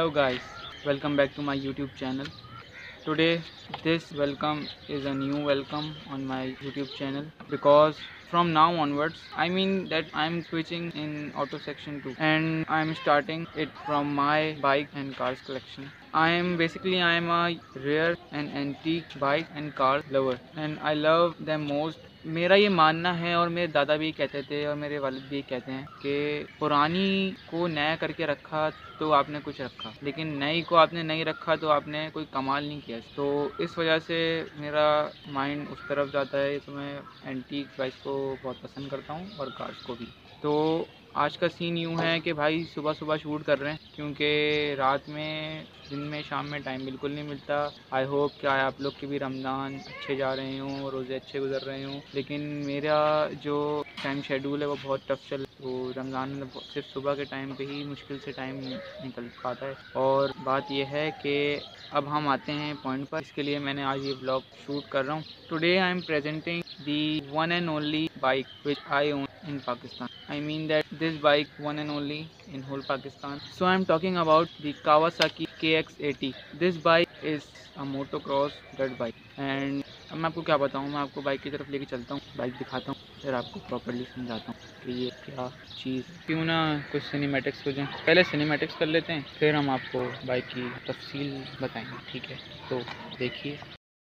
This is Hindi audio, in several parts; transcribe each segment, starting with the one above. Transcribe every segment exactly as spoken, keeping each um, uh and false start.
Hello guys, welcome back to my YouTube channel. Today this welcome is a new welcome on my YouTube channel because from now onwards I mean that I'm switching in auto section two and I'm starting it from my bike and cars collection. I am basically I am a rare and antique bike and car lover and I love them most. मेरा ये मानना है और मेरे दादा भी कहते थे और मेरे वालिद भी कहते हैं कि पुरानी को नया करके रखा तो आपने कुछ रखा, लेकिन नई को आपने नहीं रखा तो आपने कोई कमाल नहीं किया। तो इस वजह से मेरा माइंड उस तरफ जाता है, तो मैं एंटीक बाइक को बहुत पसंद करता हूँ और कार्स को भी। तो आज का सीन यूँ है कि भाई सुबह सुबह शूट कर रहे हैं क्योंकि रात में दिन में शाम में टाइम बिल्कुल नहीं मिलता। आई होप क्या आप लोग के भी रमज़ान अच्छे जा रहे हों, रोज़े अच्छे गुजर रहे हों, लेकिन मेरा जो टाइम शेड्यूल है वो बहुत टफ चल। तो रमज़ान में सिर्फ सुबह के टाइम पे ही मुश्किल से टाइम निकल पाता है। और बात यह है कि अब हम आते हैं पॉइंट पर, इसके लिए मैंने आज ये ब्लॉग शूट कर रहा हूँ। Today I am presenting the one and only bike which I own in Pakistan. I mean that this bike one and only in whole Pakistan. So I am talking about the Kawasaki K X eighty. This bike is a motocross dirt bike and अब मैं आपको क्या बताऊँ, मैं आपको बाइक की तरफ लेके चलता हूँ, बाइक दिखाता हूँ, फिर आपको प्रॉपर्ली समझाता हूँ कि ये क्या चीज़। क्यों ना कुछ सिनेमैटिक्स हो जाए। पहले सिनेमैटिक्स कर लेते हैं, फिर हम आपको बाइक की तफसील बताएंगे, ठीक है? तो देखिए।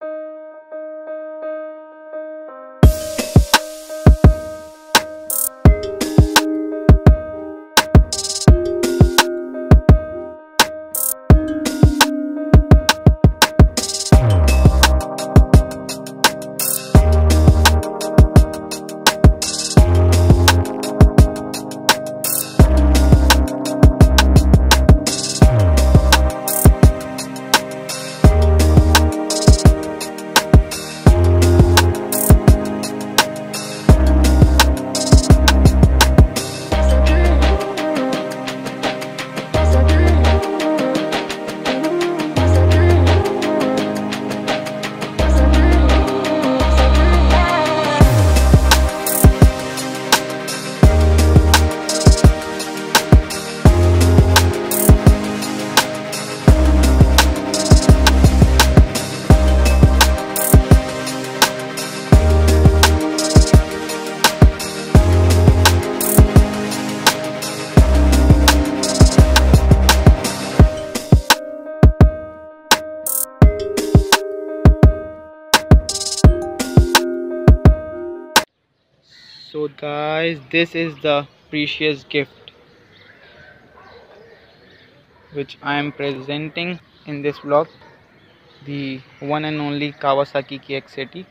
So guys, this is the precious gift which I am presenting in this vlog, the one and only Kawasaki K X eighty.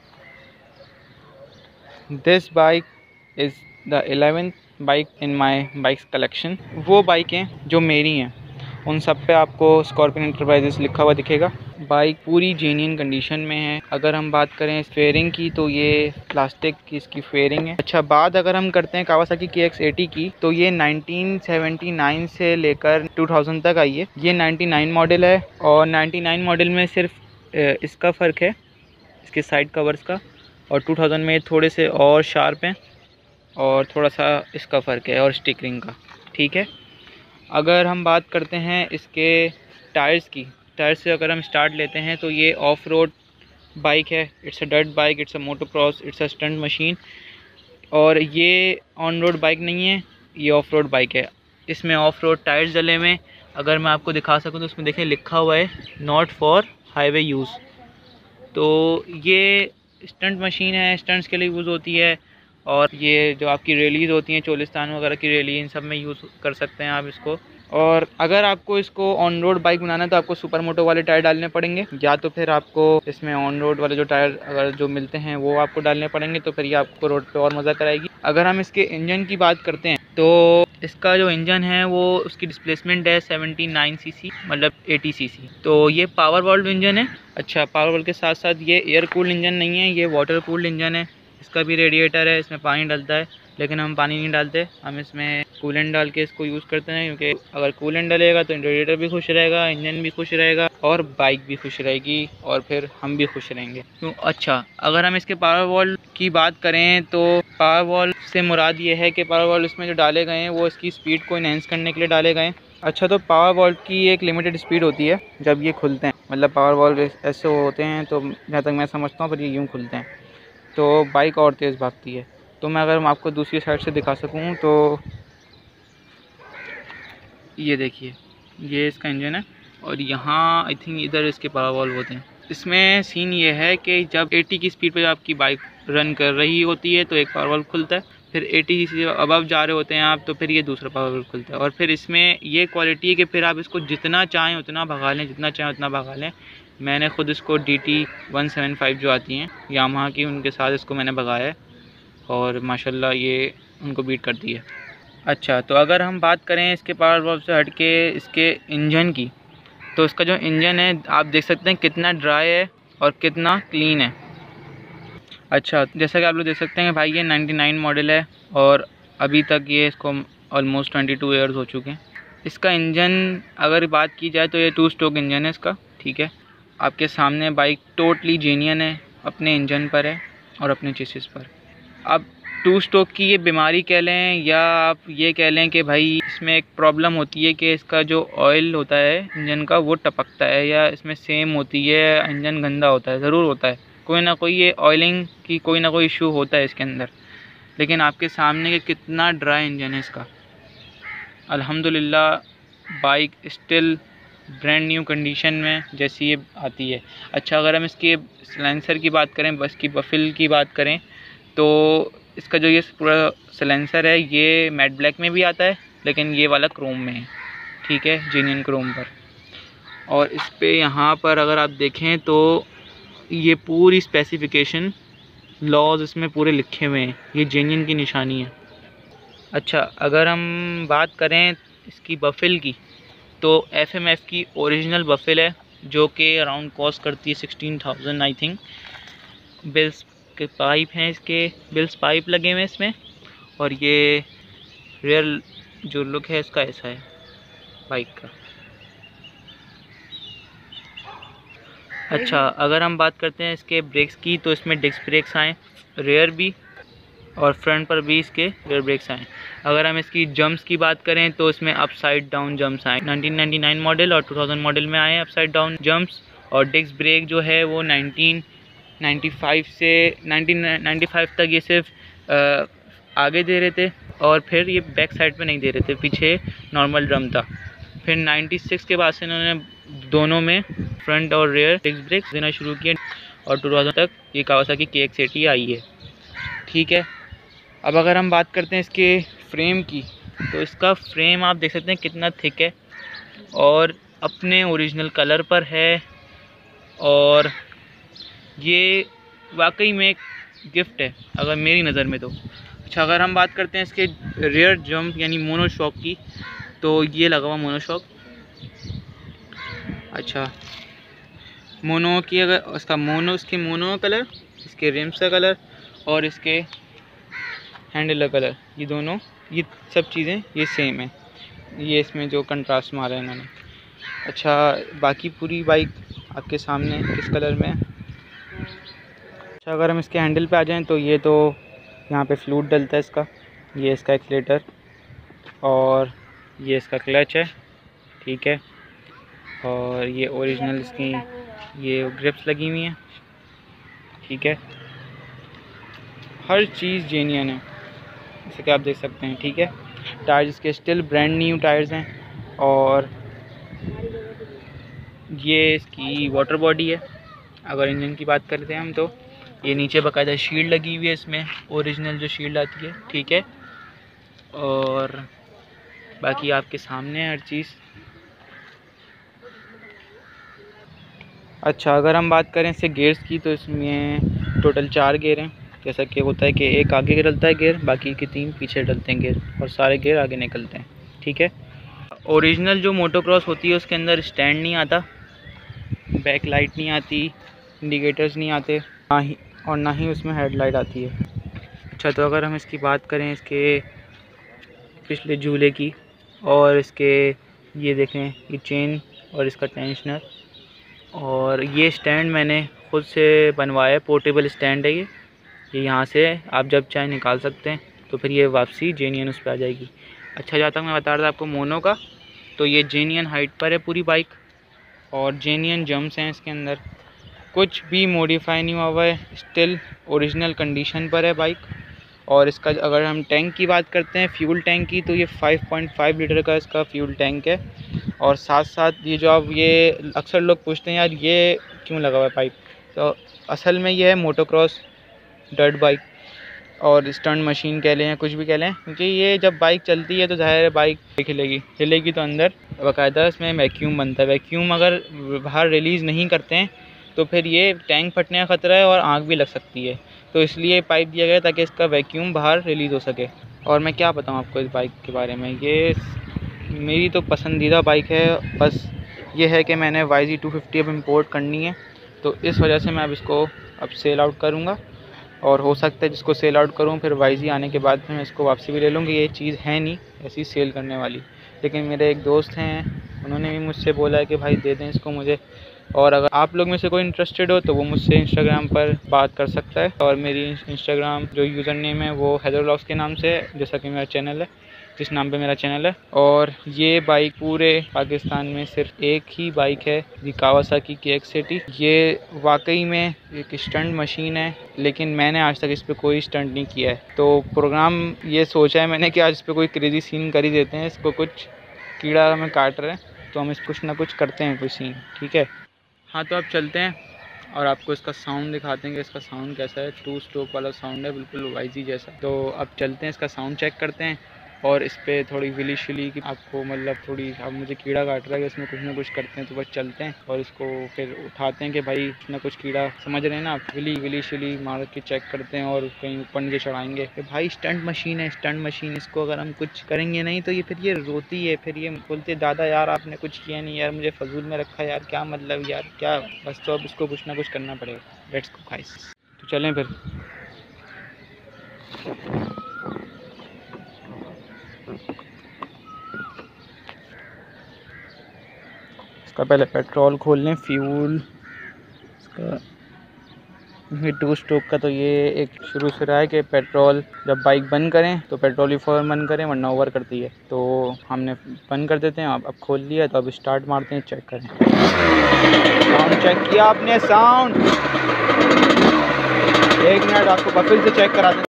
This bike is the eleventh bike in my bikes collection. वो बाइकें जो मेरी हैं उन सब पे आपको स्कॉर्पियन एंटरप्राइजेस लिखा हुआ दिखेगा। बाइक पूरी जेन्युइन कंडीशन में है। अगर हम बात करें फेयरिंग की तो ये प्लास्टिक की इसकी फेयरिंग है। अच्छा, बात अगर हम करते हैं कावासाकी के एक्स एटी की तो ये नाइनटीन सेवेंटी नाइन से लेकर टू थाउज़ेंड तक आई है। ये नाइन्टी नाइन मॉडल है और नाइन्टी नाइन मॉडल में सिर्फ इसका फ़र्क है, इसके साइड कवर्स का, और टू थाउज़ेंड में थोड़े से और शार्प हैं और थोड़ा सा इसका फ़र्क है और स्टिकरिंग का, ठीक है। अगर हम बात करते हैं इसके टायर्स की, टायर्स से अगर हम स्टार्ट लेते हैं तो ये ऑफ रोड बाइक है। It's a dirt bike, it's a motocross, it's a stunt machine. और ये ऑन रोड बाइक नहीं है, ये ऑफ रोड बाइक है। इसमें ऑफ रोड टायर्स डले हुए हैं। अगर मैं आपको दिखा सकूं तो उसमें देखें लिखा हुआ है नॉट फॉर हाईवे यूज़। तो ये स्टंट मशीन है, स्टंट्स के लिए यूज़ होती है। और ये जो आपकी रैलीज़ होती हैं, चोलिस्तान वगैरह की रैली, इन सब में यूज़ कर सकते हैं आप इसको। और अगर आपको इसको ऑन रोड बाइक बनाना है तो आपको सुपर मोटो वाले टायर डालने पड़ेंगे, या तो फिर आपको इसमें ऑन रोड वाले जो टायर अगर जो मिलते हैं वो आपको डालने पड़ेंगे, तो फिर ये आपको रोड पे और मज़ा कराएगी। अगर हम इसके इंजन की बात करते हैं तो इसका जो इंजन है वो उसकी डिस्प्लेसमेंट है सेवेंटी नाइन सी सी, मतलब एटी सी सी। तो ये पावर वॉल्व इंजन है। अच्छा, पावर वॉल्व के साथ साथ ये एयर कूल्ड इंजन नहीं है, ये वाटर कूल्ड इंजन है। इसका भी रेडिएटर है, इसमें पानी डलता है, लेकिन हम पानी नहीं डालते, हम इसमें कूलेंट डाल के इसको यूज़ करते हैं। क्योंकि अगर कूलेंट डलेगा तो रेडिएटर भी खुश रहेगा, इंजन भी खुश रहेगा और बाइक भी खुश रहेगी और फिर हम भी खुश रहेंगे। तो अच्छा, अगर हम इसके पावर वॉल्व की बात करें तो पावर वॉल्व से मुराद ये है कि पावर वॉल्व इसमें जो डाले गए हैं वो इसकी स्पीड को इनहेंस करने के लिए डाले गए हैं। अच्छा, तो पावर वॉल्व की एक लिमिटेड स्पीड होती है जब ये खुलते हैं, मतलब पावर वॉल्व ऐसे होते हैं, तो जहाँ तक मैं समझता हूँ पर ये यूँ खुलते हैं तो बाइक और तेज़ भागती है। तो मैं अगर मैं आपको दूसरी साइड से दिखा सकूँ तो ये देखिए, ये इसका इंजन है और यहाँ आई थिंक इधर इसके पावर वॉल्व होते हैं। इसमें सीन ये है कि जब अस्सी की स्पीड पे आपकी बाइक रन कर रही होती है तो एक पावर वॉल्व खुलता है, फिर अस्सी से अबव जा रहे होते हैं आप तो फिर ये दूसरा पावर वॉल्व खुलता है। और फिर इसमें ये क्वालिटी है कि फिर आप इसको जितना चाहें उतना भगा लें, जितना चाहें उतना भगा लें। मैंने खुद इसको D T one seven five जो आती हैं यामाहा की, उनके साथ इसको मैंने भगाया है और माशाल्लाह ये उनको बीट करती है। अच्छा, तो अगर हम बात करें इसके पावर वॉल्व से हट के इसके इंजन की, तो इसका जो इंजन है आप देख सकते हैं कितना ड्राई है और कितना क्लीन है। अच्छा, जैसा कि आप लोग देख सकते हैं भाई ये निन्यानवे मॉडल है और अभी तक ये इसको ऑलमोस्ट बाईस ईयर्स हो चुके हैं। इसका इंजन अगर बात की जाए तो ये टू स्ट्रोक इंजन है इसका, ठीक है। आपके सामने बाइक टोटली जेन्युइन है, अपने इंजन पर है और अपने चेसिस पर। अब टू स्ट्रोक की ये बीमारी कह लें या आप ये कह लें कि भाई इसमें एक प्रॉब्लम होती है कि इसका जो ऑयल होता है इंजन का वो टपकता है, या इसमें सेम होती है इंजन गंदा होता है, ज़रूर होता है, कोई ना कोई ये ऑयलिंग की कोई ना कोई इशू होता है इसके अंदर। लेकिन आपके सामने के कितना ड्राई इंजन है इसका, अल्हम्दुलिल्लाह bike still brand new condition में जैसी ये आती है। अच्छा, अगर हम इसके सिलेंसर की बात करें, बस की बफिल की बात करें, तो इसका जो ये पूरा सिलेंसर है ये मैट ब्लैक में भी आता है, लेकिन ये वाला क्रोम में है, ठीक है, जेन्युइन क्रोम पर। और इस पे यहाँ पर अगर आप देखें तो ये पूरी स्पेसिफिकेशन लॉज इसमें पूरे लिखे हुए हैं, ये जेन्युइन की निशानी है। अच्छा, अगर हम बात करें इसकी बफिल की, तो एफ एम एफ की ओरिजिनल बफिल है जो कि अराउंड कॉस्ट करती है sixteen thousand I think. Bills के पाइप हैं, इसके बिल्स पाइप लगे हुए हैं इसमें, और ये रियर जो लुक है इसका ऐसा है बाइक का। अच्छा, अगर हम बात करते हैं इसके ब्रेक्स की, तो इसमें डिस्क ब्रेक्स आए, रियर भी और फ्रंट पर भी इसके रियर ब्रेक्स आए। अगर हम इसकी जंप्स की बात करें तो इसमें अपसाइड डाउन जंप्स आए, नाइनटीन नाइंटी नाइन मॉडल और टू थाउजेंड मॉडल में आए अपसाइड डाउन जंप्स। और डिस्क ब्रेक जो है वो नाइनटीन नाइंटी फाइव से नाइनटीन नाइंटी फाइव तक ये सिर्फ आ, आगे दे रहे थे और फिर ये बैक साइड पे नहीं दे रहे थे, पीछे नॉर्मल ड्रम था। फिर नाइंटी सिक्स के बाद से इन्होंने दोनों में फ्रंट और रियर डिस्क ब्रेक्स देना शुरू किए और टू थाउजेंड तक ये Kawasaki K X eighty I है, ठीक है। अब अगर हम बात करते हैं इसके फ्रेम की, तो इसका फ्रेम आप देख सकते हैं कितना थिक है और अपने ओरिजिनल कलर पर है, और ये वाकई में एक गिफ्ट है अगर मेरी नज़र में तो। अच्छा, अगर हम बात करते हैं इसके रियर जंप यानी मोनोशॉक की, तो ये लगा हुआ मोनोशॉक। अच्छा, मोनो की अगर इसका मोनो इसके मोनो कलर, इसके रिम्स का कलर और इसके हैंडल का कलर, ये दोनों ये सब चीज़ें ये सेम है, ये इसमें जो कंट्रास्ट मारा है इन्होंने। अच्छा, बाकी पूरी बाइक आपके सामने किस कलर में है। अच्छा, अगर हम इसके हैंडल पे आ जाएं तो ये तो यहाँ पे फ्लूइड डलता है इसका, ये इसका एक्सीलेटर और ये इसका क्लच है, ठीक है। और ये ओरिजिनल इसकी ये ग्रिप्स लगी हुई हैं, ठीक है। हर चीज़ जेन्युइन है जैसे कि आप देख सकते हैं, ठीक है। टायर्स इसके स्टिल ब्रांड न्यू टायर्स हैं और ये इसकी वाटर बॉडी है। अगर इंजन की बात करते हैं हम तो ये नीचे बाकायदा शील्ड लगी हुई है इसमें, ओरिजिनल जो शील्ड आती है, ठीक है। और बाकी आपके सामने हर चीज़। अच्छा, अगर हम बात करें इससे गेयर्स की, तो इसमें टोटल चार गेयर हैं। जैसा कि होता है कि एक आगे डलता है गेयर, बाकी के तीन पीछे डलते हैं गेयर और सारे गेयर आगे निकलते हैं, ठीक है। ओरिजिनल जो मोटोक्रॉस होती है उसके अंदर स्टैंड नहीं आता, बैक लाइट नहीं आती, इंडिकेटर्स नहीं आते, ना ही और ना ही उसमें हेडलाइट आती है। अच्छा, तो अगर हम इसकी बात करें इसके पिछले झूले की, और इसके ये देखें ये चेन और इसका टेंशनर, और ये स्टैंड मैंने खुद से बनवाया, पोर्टेबल स्टैंड है ये ये यहाँ से आप जब चाहे निकाल सकते हैं, तो फिर ये वापसी जेन्युइन उस पर आ जाएगी। अच्छा, जहाँ तक मैं बता रहा था आपको मोनो का, तो ये जेन्युइन हाइट पर है पूरी बाइक और जेन्युइन जम्प्स हैं इसके अंदर, कुछ भी मॉडिफाई नहीं हुआ हुआ है, स्टिल ओरिजिनल कंडीशन पर है बाइक। और इसका अगर हम टैंक की बात करते हैं, फ्यूल टैंक की, तो ये फाइव पॉइंट फाइव लीटर का इसका फ्यूल टैंक है। और साथ साथ ये जो आप ये अक्सर लोग पूछते हैं यार ये क्यों लगा हुआ है पाइप, तो असल में ये है मोटोक्रॉस डर्ट बाइक और स्टंट मशीन कह लें या कुछ भी कह लें, क्योंकि ये जब बाइक चलती है तो ज़ाहिर है बाइक हिलेगी हिलेगी तो अंदर बाकायदा इसमें वैक्यूम बनता है। वैक्यूम अगर बाहर रिलीज़ नहीं करते हैं तो फिर ये टैंक फटने का ख़तरा है और आग भी लग सकती है, तो इसलिए पाइप दिया गया ताकि इसका वैक्यूम बाहर रिलीज़ हो सके। और मैं क्या बताऊँ आपको इस बाइक के बारे में, ये मेरी तो पसंदीदा बाइक है। बस ये है कि मैंने वाई जी टू फिफ्टी अब इम्पोर्ट करनी है, तो इस वजह से मैं अब इसको अब सेल आउट करूँगा। और हो सकता है जिसको सेल आउट करूँ फिर वाई जी आने के बाद मैं इसको वापसी भी ले लूँगी। ये चीज़ है नहीं ऐसी सेल करने वाली, लेकिन मेरे एक दोस्त हैं उन्होंने भी मुझसे बोला है कि भाई दे दें इसको मुझे। और अगर आप लोग में से कोई इंटरेस्टेड हो तो वो मुझसे इंस्टाग्राम पर बात कर सकता है। और मेरी इंस्टाग्राम जो यूज़र नेम है वो हैदर व्लॉग्स के नाम से है, जैसा कि मेरा चैनल है, जिस नाम पे मेरा चैनल है। और ये बाइक पूरे पाकिस्तान में सिर्फ एक ही बाइक है, the Kawasaki K X eighty. ये वाकई में एक स्टंट मशीन है, लेकिन मैंने आज तक इस पर कोई स्टंट नहीं किया है। तो प्रोग्राम ये सोचा है मैंने कि आज इस पर कोई क्रेजी सीन कर ही देते हैं। इसको कुछ कीड़ा हमें काट रहे हैं तो हम इस कुछ ना कुछ करते हैं कोई सीन, ठीक है। हाँ तो अब चलते हैं और आपको इसका साउंड दिखाते हैं कि इसका साउंड कैसा है। टू स्ट्रोक वाला साउंड है, बिल्कुल वाई जी जैसा। तो अब चलते हैं इसका साउंड चेक करते हैं और इस पर थोड़ी विली शिली की आपको मतलब थोड़ी, अब मुझे कीड़ा काट रहा है कि इसमें कुछ ना कुछ करते हैं, तो बस चलते हैं और इसको फिर उठाते हैं कि भाई कुछ ना कुछ कीड़ा, समझ रहे हैं ना आप, विली विली शिली मार के चेक करते हैं और कहीं ऊपर नीचे चढ़ाएंगे कि भाई स्टंट मशीन है, स्टंट मशीन, इसको अगर हम कुछ करेंगे नहीं तो ये फिर ये रोती है, फिर ये बोलते दादा यार आपने कुछ किया नहीं यार, मुझे फजूल में रखा यार, क्या मतलब यार क्या, बस तो अब इसको कुछ ना कुछ करना पड़ेगा। लेट्स गो गाइस, तो चलें फिर। इसका पहले पेट्रोल खोल लें, फ्यूल इसका ये टू स्ट्रोक का, तो ये एक शुरू से रहा है कि पेट्रोल जब बाइक बंद करें तो पेट्रोल ही फ़ौरन बंद करें वरना ओवर करती है। तो हमने बंद कर देते हैं, अब अब खोल लिया तो अब स्टार्ट मारते हैं, चेक करें। साउंड चेक किया आपने, साउंड एक मिनट आपको बफिल से चेक करा दें।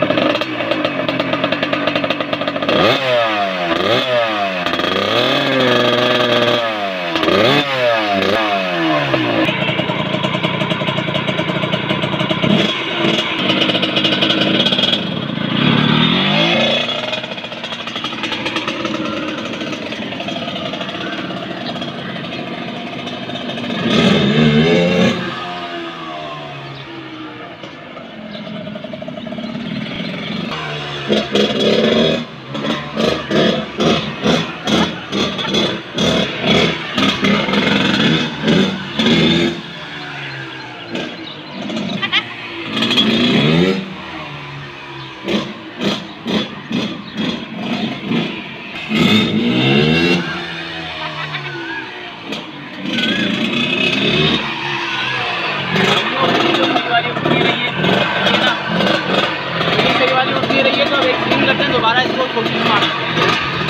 दोबारा इसको कोशिश मारते हैं।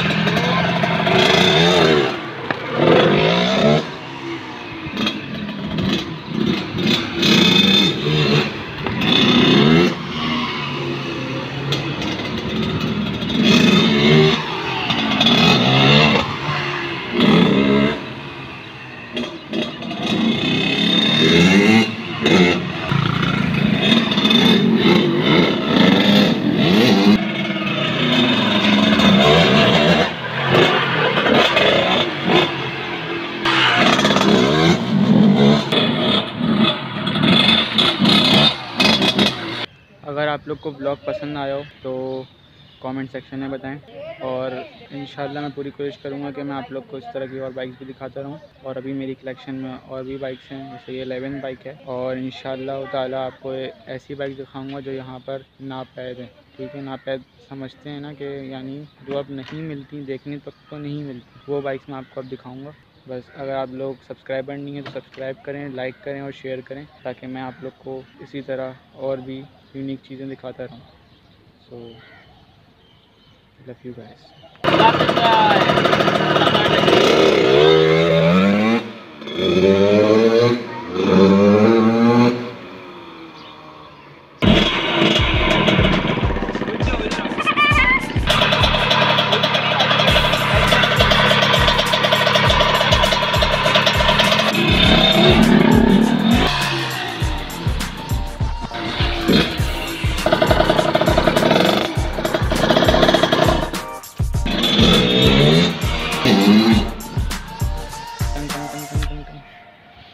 अगर आप लोग को ब्लॉग पसंद आया हो तो कमेंट सेक्शन में बताएं, और इंशाल्लाह मैं पूरी कोशिश करूंगा कि मैं आप लोग को इस तरह की और बाइक्स भी दिखाता रहूं। और अभी मेरी कलेक्शन में और भी बाइक्स हैं, जैसे ये इलेवन बाइक है, और इंशाल्लाह ताला आपको ऐसी बाइक दिखाऊंगा जो यहाँ पर नापैद है, ठीक है। नापैद समझते हैं ना कि यानी जो अब नहीं मिलती, देखने तक तो नहीं मिलती, वो बाइक्स मैं आपको अब दिखाऊँगा। बस अगर आप लोग सब्सक्राइबर नहीं हैं तो सब्सक्राइब करें, लाइक करें और शेयर करें, ताकि मैं आप लोग को इसी तरह और भी यूनिक चीज़ें दिखाता रहूँ। So love you guys.